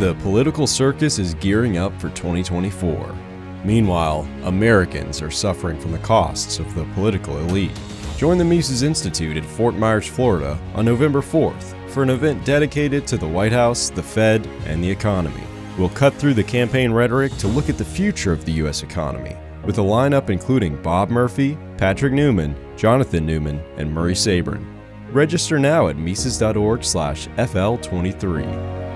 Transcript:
The political circus is gearing up for 2024. Meanwhile, Americans are suffering from the costs of the political elite. Join the Mises Institute in Fort Myers, Florida on November 4th for an event dedicated to the White House, the Fed, and the economy. We'll cut through the campaign rhetoric to look at the future of the U.S. economy, with a lineup including Bob Murphy, Patrick Newman, Jonathan Newman, and Murray Sabrin. Register now at Mises.org/FL23.